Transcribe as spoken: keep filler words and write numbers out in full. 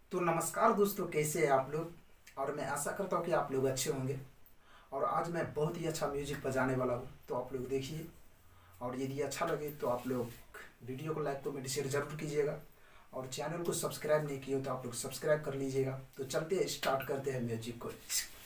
तो नमस्कार दोस्तों, कैसे हैं आप लोग। और मैं आशा करता हूँ कि आप लोग अच्छे होंगे। और आज मैं बहुत ही अच्छा म्यूजिक बजाने वाला हूँ, तो आप लोग देखिए। और यदि अच्छा लगे तो आप लोग वीडियो को लाइक कमेंट शेयर जरूर कीजिएगा। और चैनल को सब्सक्राइब नहीं किए हो तो आप लोग सब्सक्राइब कर लीजिएगा। तो चलते स्टार्ट करते हैं म्यूजिक को।